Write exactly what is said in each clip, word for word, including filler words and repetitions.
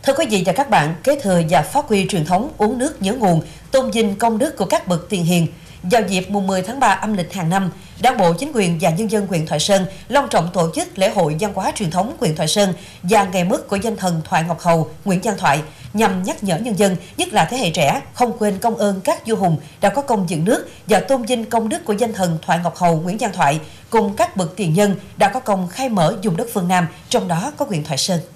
Thưa quý vị và các bạn, kế thừa và phát huy truyền thống uống nước nhớ nguồn, tôn vinh công đức của các bậc tiền hiền. Vào dịp mùng mười tháng ba âm lịch hàng năm, Đảng bộ, chính quyền và nhân dân huyện Thoại Sơn long trọng tổ chức lễ hội văn hóa truyền thống huyện Thoại Sơn và ngày mất của danh thần Thoại Ngọc Hầu, Nguyễn Văn Thoại, nhằm nhắc nhở nhân dân, nhất là thế hệ trẻ, không quên công ơn các vua hùng đã có công dựng nước và tôn vinh công đức của danh thần Thoại Ngọc Hầu, Nguyễn Văn Thoại cùng các bậc tiền nhân đã có công khai mở vùng đất phương Nam, trong đó có huyện Thoại Sơn.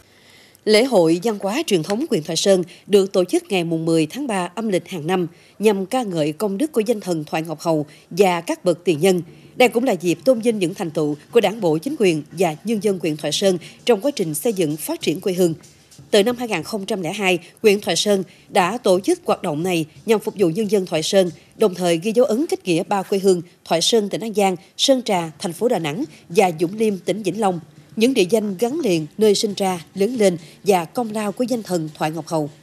Lễ hội văn hóa truyền thống huyện Thoại Sơn được tổ chức ngày mùng mười tháng ba âm lịch hàng năm nhằm ca ngợi công đức của danh thần Thoại Ngọc Hầu và các bậc tiền nhân. Đây cũng là dịp tôn vinh những thành tựu của Đảng bộ, chính quyền và nhân dân huyện Thoại Sơn trong quá trình xây dựng phát triển quê hương. Từ năm hai nghìn không trăm lẻ hai, huyện Thoại Sơn đã tổ chức hoạt động này nhằm phục vụ nhân dân Thoại Sơn, đồng thời ghi dấu ấn kết nghĩa ba quê hương Thoại Sơn tỉnh An Giang, Sơn Trà thành phố Đà Nẵng và Vũng Liêm tỉnh Vĩnh Long. Những địa danh gắn liền nơi sinh ra, lớn lên và công lao của danh thần Thoại Ngọc Hầu.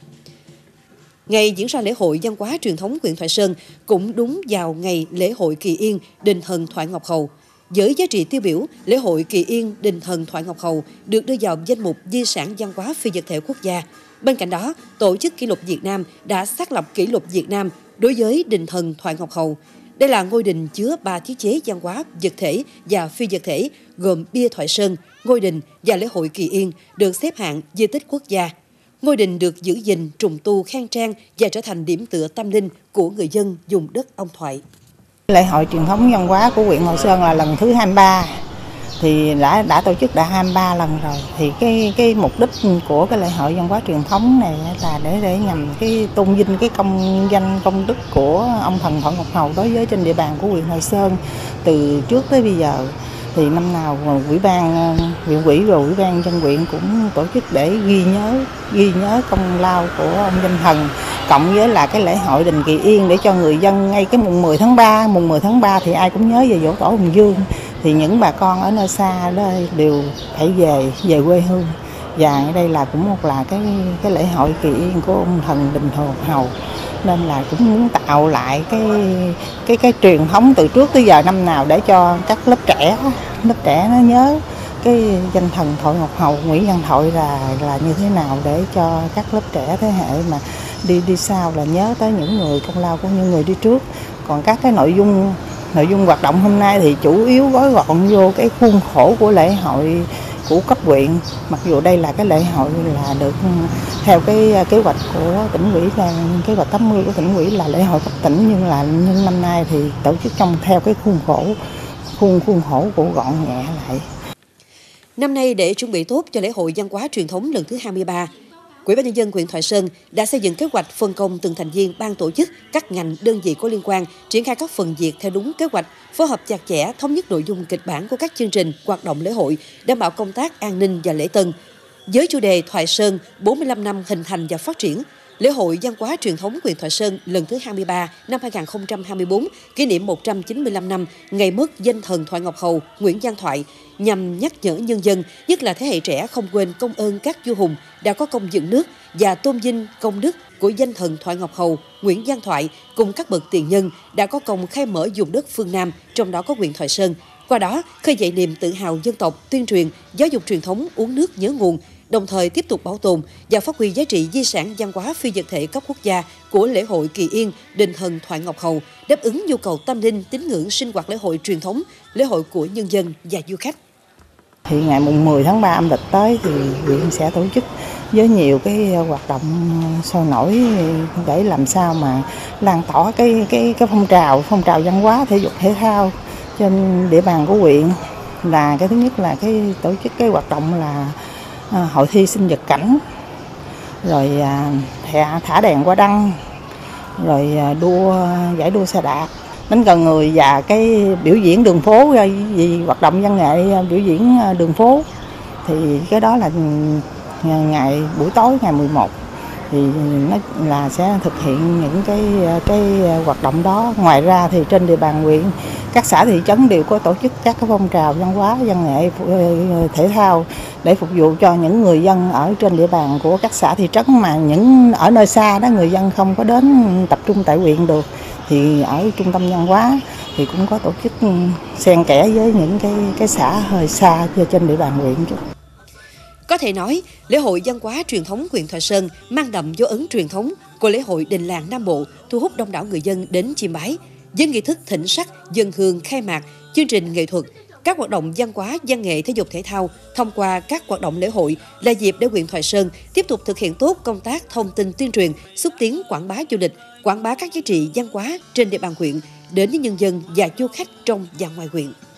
Ngày diễn ra lễ hội văn hóa truyền thống huyện Thoại Sơn cũng đúng vào ngày lễ hội Kỳ Yên đền thần Thoại Ngọc Hầu. Với giá trị tiêu biểu, lễ hội Kỳ Yên đền thần Thoại Ngọc Hầu được đưa vào danh mục di sản văn hóa phi vật thể quốc gia. Bên cạnh đó, Tổ chức Kỷ lục Việt Nam đã xác lập kỷ lục Việt Nam đối với đền thần Thoại Ngọc Hầu. Đây là ngôi đình chứa ba thiết chế văn hóa vật thể và phi vật thể gồm bia Thoại Sơn, ngôi đình và lễ hội Kỳ Yên được xếp hạng di tích quốc gia. Ngôi đình được giữ gìn, trùng tu khang trang và trở thành điểm tựa tâm linh của người dân vùng đất ông Thoại. Lễ hội truyền thống văn hóa của huyện Thoại Sơn là lần thứ hai mươi ba, thì đã đã tổ chức đã hai mươi ba lần rồi. Thì cái cái mục đích của cái lễ hội văn hóa truyền thống này là để để nhằm cái tôn vinh cái công danh công đức của ông thần Thoại Ngọc Hầu đối với trên địa bàn của huyện Thoại Sơn từ trước tới bây giờ. Thì năm nào ủy ban huyện ủy rồi ủy ban dân huyện cũng tổ chức để ghi nhớ ghi nhớ công lao của ông danh thần, cộng với là cái lễ hội đình Kỳ Yên để cho người dân ngay cái mùng mười tháng ba, mùng mười tháng ba thì ai cũng nhớ về giỗ tổ Hùng Vương, thì những bà con ở nơi xa đó đều phải về về quê hương. Và ở đây là cũng một là cái cái lễ hội Kỳ Yên của ông thần đình Thoại Ngọc Hầu, nên là cũng muốn tạo lại cái cái cái truyền thống từ trước tới giờ, năm nào để cho các lớp trẻ lớp trẻ nó nhớ cái danh thần Thoại Ngọc Hầu, Nguyễn Văn Thoại là là như thế nào, để cho các lớp trẻ thế hệ mà đi đi sau là nhớ tới những người công lao của những người đi trước. Còn các cái nội dung nội dung hoạt động hôm nay thì chủ yếu gói gọn vô cái khuôn khổ của lễ hội của cấp huyện, mặc dù đây là cái lễ hội là được theo cái kế hoạch của tỉnh ủy, kế hoạch tám mươi của tỉnh ủy là lễ hội cấp tỉnh, nhưng là nhưng năm nay thì tổ chức trong theo cái khuôn khổ khuôn khuôn khổ của gọn nhẹ lại. Năm nay, để chuẩn bị tốt cho lễ hội văn hóa truyền thống lần thứ hai mươi ba, Ủy ban nhân dân huyện Thoại Sơn đã xây dựng kế hoạch phân công từng thành viên ban tổ chức, các ngành đơn vị có liên quan triển khai các phần việc theo đúng kế hoạch, phối hợp chặt chẽ, thống nhất nội dung kịch bản của các chương trình hoạt động lễ hội, đảm bảo công tác an ninh và lễ tân. Với chủ đề Thoại Sơn bốn mươi lăm năm hình thành và phát triển, lễ hội văn hóa truyền thống huyện Thoại Sơn lần thứ hai mươi ba năm hai nghìn không trăm hai mươi tư kỷ niệm một trăm chín mươi lăm năm ngày mất danh thần Thoại Ngọc Hầu, Nguyễn Văn Thoại, nhằm nhắc nhở nhân dân, nhất là thế hệ trẻ, không quên công ơn các vua hùng đã có công dựng nước và tôn vinh công đức của danh thần Thoại Ngọc Hầu, Nguyễn Văn Thoại cùng các bậc tiền nhân đã có công khai mở vùng đất phương Nam, trong đó có huyện Thoại Sơn. Qua đó, khơi dậy niềm tự hào dân tộc, tuyên truyền, giáo dục truyền thống uống nước nhớ nguồn, đồng thời tiếp tục bảo tồn và phát huy giá trị di sản văn hóa phi vật thể cấp quốc gia của lễ hội Kỳ Yên đền thần Thoại Ngọc Hầu, đáp ứng nhu cầu tâm linh, tín ngưỡng sinh hoạt lễ hội truyền thống, lễ hội của nhân dân và du khách. Thì ngày mùng mười tháng ba âm lịch tới thì huyện sẽ tổ chức với nhiều cái hoạt động sôi nổi để làm sao mà lan tỏa cái cái cái phong trào phong trào văn hóa thể dục thể thao trên địa bàn của huyện. Là cái thứ nhất là cái tổ chức cái hoạt động là à, hội thi sinh vật cảnh, rồi à, thả, thả đèn qua đăng, rồi à, đua giải đua xe đạp, đánh cờ người và cái biểu diễn đường phố, vì hoạt động văn nghệ biểu diễn đường phố. Thì cái đó là ngày buổi tối ngày mười một thì nó là sẽ thực hiện những cái cái hoạt động đó. Ngoài ra thì trên địa bàn huyện, các xã thị trấn đều có tổ chức các cái phong trào văn hóa văn nghệ thể thao để phục vụ cho những người dân ở trên địa bàn của các xã thị trấn, mà những ở nơi xa đó người dân không có đến tập trung tại huyện được, thì ở trung tâm văn hóa thì cũng có tổ chức xen kẽ với những cái cái xã hơi xa trên địa bàn huyện. Có thể nói, lễ hội văn hóa truyền thống huyện Thoại Sơn mang đậm dấu ấn truyền thống của lễ hội đình làng Nam Bộ, thu hút đông đảo người dân đến chiêm bái. Với nghi thức thỉnh sắc, dân hương khai mạc, chương trình nghệ thuật, các hoạt động văn hóa, văn nghệ, thể dục thể thao thông qua các hoạt động lễ hội là dịp để huyện Thoại Sơn tiếp tục thực hiện tốt công tác thông tin tuyên truyền, xúc tiến quảng bá du lịch, quảng bá các giá trị văn hóa trên địa bàn huyện đến với nhân dân và du khách trong và ngoài huyện.